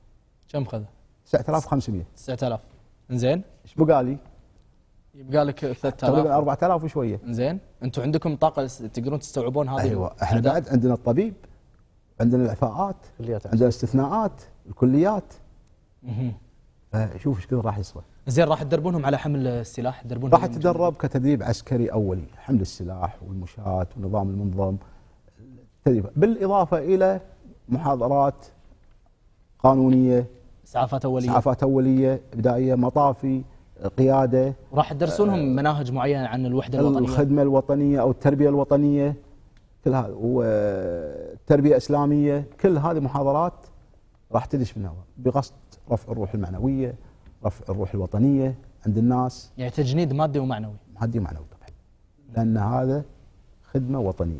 9500. 9000. زين. ايش بقى لي؟ يبقى لك 3000 تقريبا 4000 وشويه. زين. انتم عندكم طاقه تقدرون تستوعبون هذه؟ ايوه، احنا بعد عندنا الطبيب، عندنا الاعفاءات، عندنا الاستثناءات، الكليات. فشوف ايش كثر راح يصير. زين. راح تدربونهم على حمل السلاح؟ راح تدرب كتدريب عسكري اولي، حمل السلاح والمشاة والنظام المنظم، تدريب، بالاضافه الى محاضرات قانونيه، اسعافات اوليه بدائيه، مطافي، قياده. راح تدرسونهم مناهج معينه عن الوحده الوطنيه، الخدمه الوطنيه او التربيه الوطنيه، كل هذا، والتربيه الاسلاميه، كل هذه محاضرات راح تدش منها بقصد رفع الروح المعنويه، رفع الروح الوطنيه عند الناس. يعني تجنيد مادي ومعنوي. مادي ومعنوي طبعا، لان هذا خدمه وطنيه.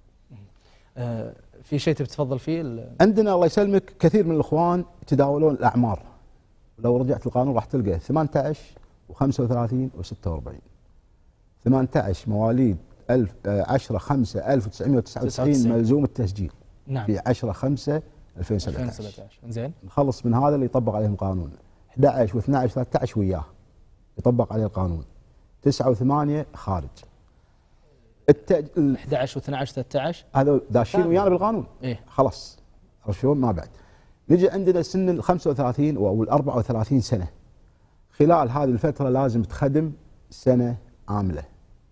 في شيء تبي تفضل فيه؟ عندنا الله يسلمك كثير من الاخوان يتداولون الاعمار. لو رجعت القانون راح تلقى 18 و35 و46. 18 مواليد 10/5/1999 ملزوم التسجيل. نعم. في 10/5/2017. زين. نخلص من هذا اللي يطبق عليهم القانون. 11 و12 و13 وياه يطبق عليه القانون. 9 و8 خارج. 11 و12 و13 هذول داشين ويانا بالقانون. إيه؟ خلاص شلون ما بعد. نجي عندنا سن ال 35 او ال 34 سنه. خلال هذه الفتره لازم تخدم سنه عامله.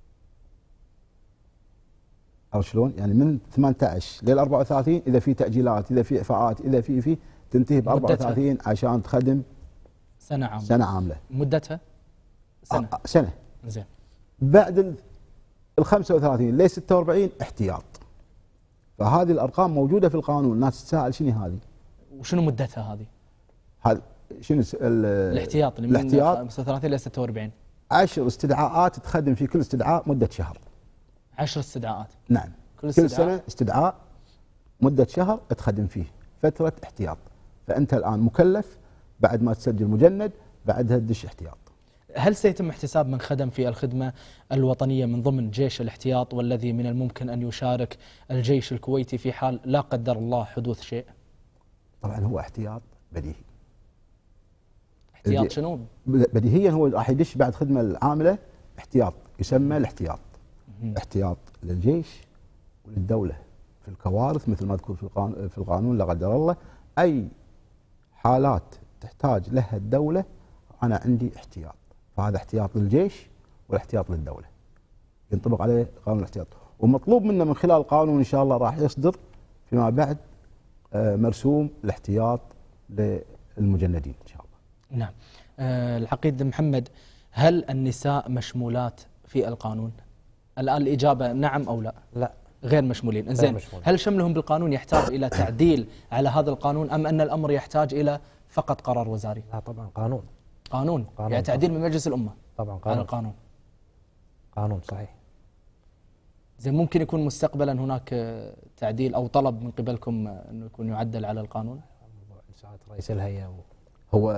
او شلون؟ يعني من 18 لل 34 اذا في تاجيلات، اذا في اعفاءات، اذا في تنتهي ب 34 عشان تخدم سنه عامله. مدتها سنه. زين. بعد ال 35 ل 46 احتياط. فهذه الارقام موجوده في القانون، الناس تتساءل شنو هذه؟ وشنو مدتها هذه؟ هذا شنو الاحتياط اللي من 35 ل 46؟ 10 استدعاءات تخدم في كل استدعاء مده شهر. 10 استدعاءات. نعم. كل سنة استدعاء مدة شهر تخدم فيه فترة احتياط. فأنت الآن مكلف بعد ما تسجل مجند بعدها تدش احتياط. هل سيتم احتساب من خدم في الخدمة الوطنية من ضمن جيش الاحتياط والذي من الممكن أن يشارك الجيش الكويتي في حال لا قدر الله حدوث شيء؟ طبعا هو احتياط بديهي. احتياط شنو؟ بديهيا هو راح يدش بعد خدمة العاملة احتياط، يسمى الاحتياط. احتياط للجيش وللدولة في الكوارث مثل ما تكون في القانون لا قدر الله. أي حالات تحتاج لها الدولة أنا عندي احتياط، فهذا احتياط للجيش والاحتياط للدولة ينطبق عليه قانون الاحتياط. ومطلوب منا من خلال قانون إن شاء الله راح يصدر فيما بعد مرسوم الاحتياط للمجندين إن شاء الله. نعم. العقيد محمد، هل النساء مشمولات في القانون؟ الآن الإجابة نعم أو لا؟ لا، غير مشمولين. إنزين، هل شملهم بالقانون يحتاج إلى تعديل على هذا القانون أم أن الأمر يحتاج إلى فقط قرار وزاري؟ لا طبعا قانون. قانون يعني تعديل من مجلس الأمة طبعا على القانون. قانون صحيح. زين، ممكن يكون مستقبلا هناك تعديل أو طلب من قبلكم أنه يكون يعدل على القانون؟ ساعة رئيس الهيئة هو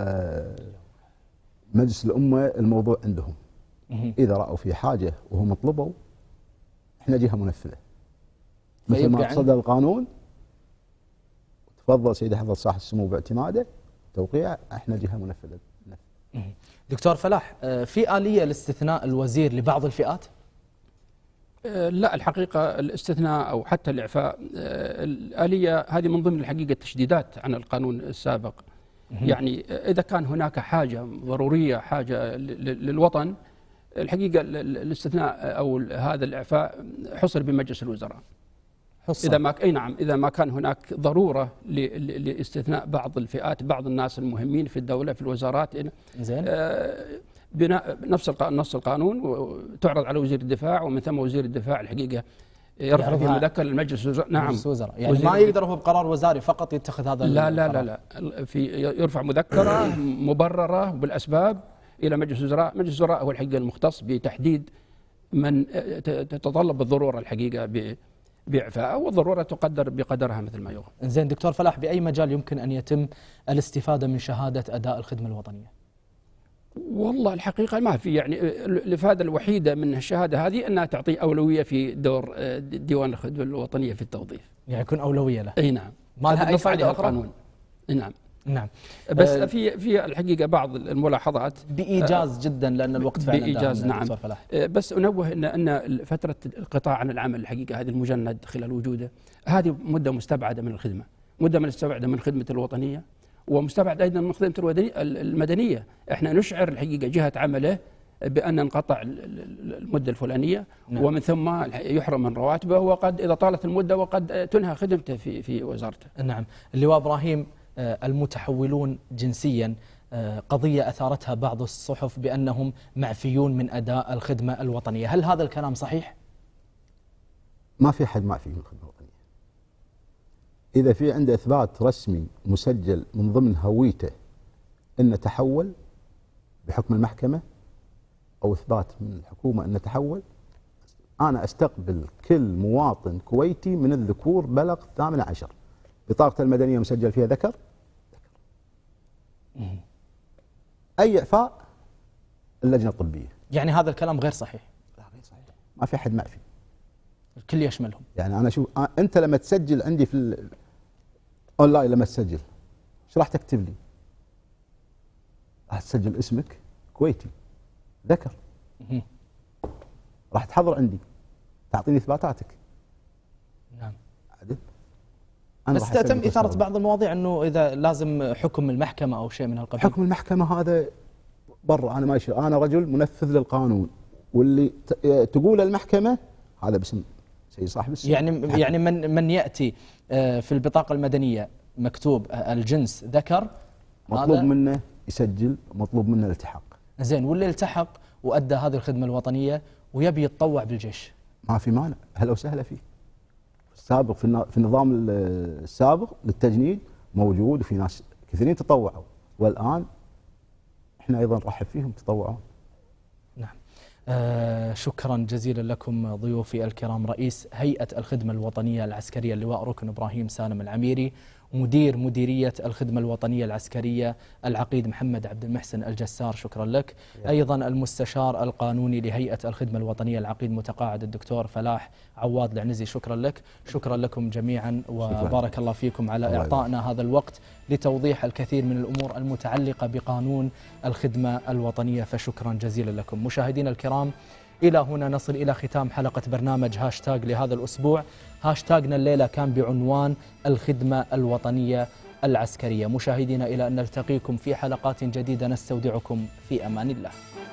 مجلس الأمة الموضوع عندهم. إذا رأوا في حاجة وهم طلبوا احنا جهة منفذة مثل ما صدر القانون تفضل سيدي حفظ صاحب السمو باعتماده توقيع، احنا جهة منفذة. دكتور فلاح، في آلية لاستثناء الوزير لبعض الفئات؟ لا، الحقيقة الاستثناء أو حتى الإعفاء الآلية هذه من ضمن الحقيقة التشديدات عن القانون السابق. يعني إذا كان هناك حاجة ضرورية، حاجة للوطن، الحقيقة الاستثناء أو هذا الإعفاء حصر بمجلس الوزراء. إذا ما كان هناك ضرورة لاستثناء بعض الفئات، بعض الناس المهمين في الدولة في الوزارات، زين، بناء نص القانون وتعرض على وزير الدفاع، ومن ثم وزير الدفاع الحقيقة يرفع في مذكر للمجلس الوزراء. نعم، مجلس الوزراء يعني ما يقدر هو بقرار وزاري فقط يتخذ هذا لا لا لا لا، يرفع مذكرة مبررة بالأسباب إلى مجلس الوزراء. مجلس الوزراء هو الحقيقة المختص بتحديد من تتطلب الضرورة الحقيقة بإعفائه، والضرورة تقدر بقدرها مثل ما يقول. زين دكتور فلاح، بأي مجال يمكن أن يتم الاستفادة من شهادة أداء الخدمة الوطنية؟ والله الحقيقة ما في، يعني الإفادة الوحيدة من الشهادة هذه أنها تعطي أولوية في دور ديوان الخدمة الوطنية في التوظيف، يعني يكون أولوية له. أي نعم، ما لها أي فائدة أخرى؟ القانون. نعم نعم. بس في الحقيقة بعض الملاحظات بإيجاز جدا لأن الوقت فعلا بإيجاز. نعم. بس أنوه أن فترة القطاع عن العمل الحقيقة هذه المجند خلال وجوده هذه مدة مستبعدة من الخدمة، مدة مستبعدة من خدمة الوطنية، ومستبعد أيضا من خدمة المدنية. احنا نشعر الحقيقة جهة عمله بأن نقطع المدة الفلانية. نعم. ومن ثم يحرم من رواتبه، وقد إذا طالت المدة وقد تنهى خدمته في وزارته. نعم. اللواء إبراهيم، المتحولون جنسيا قضية أثارتها بعض الصحف بأنهم معفيون من أداء الخدمة الوطنية، هل هذا الكلام صحيح؟ ما في حد معفي من الخدمة الوطنية. إذا في عنده إثبات رسمي مسجل من ضمن هويته أنه تحول بحكم المحكمة أو إثبات من الحكومة أنه تحول، أنا أستقبل كل مواطن كويتي من الذكور بلغ 18 بطاقة المدنية مسجل فيها ذكر. أي إعفاء اللجنة الطبية. يعني هذا الكلام غير صحيح؟ لا غير صحيح، ما في حد معفي، الكل يشملهم. يعني أنا شوف، أنت لما تسجل عندي في أونلاين، لما تسجل ايش راح تكتب لي؟ راح تسجل اسمك كويتي ذكر، راح تحضر عندي تعطيني إثباتاتك. نعم. عدل. بس تم إثارة بعض المواضيع أنه إذا لازم حكم المحكمة أو شيء من هالقبيل. حكم المحكمة هذا برا، أنا ما يشير، أنا رجل منفذ للقانون، واللي تقول المحكمة هذا باسم سيد صاحب السمو. يعني من يأتي في البطاقة المدنية مكتوب الجنس ذكر، مطلوب منه يسجل، مطلوب منه الالتحاق. زين، واللي التحق وأدى هذه الخدمة الوطنية ويبي يتطوع بالجيش، ما في مانع، هلا وسهلا فيه. السابق في النظام السابق للتجنيد موجود، وفي ناس كثيرين تطوعوا، والآن احنا أيضا نرحب فيهم تطوعون. نعم. شكرا جزيلا لكم ضيوفي الكرام، رئيس هيئة الخدمة الوطنية العسكرية اللواء ركن إبراهيم سالم العميري، مديرية الخدمة الوطنية العسكرية العقيد محمد عبد المحسن الجسار، شكرا لك. أيضا المستشار القانوني لهيئة الخدمة الوطنية العقيد متقاعد الدكتور فلاح عواد العنزي، شكرا لك. شكرا لكم جميعا وبارك الله فيكم على إعطائنا هذا الوقت لتوضيح الكثير من الأمور المتعلقة بقانون الخدمة الوطنية، فشكرا جزيلا لكم. مشاهدينا الكرام، إلى هنا نصل إلى ختام حلقة برنامج هاشتاج لهذا الأسبوع. هاشتاجنا الليلة كان بعنوان الخدمة الوطنية العسكرية. مشاهدينا، إلى أن نلتقيكم في حلقات جديدة، نستودعكم في أمان الله.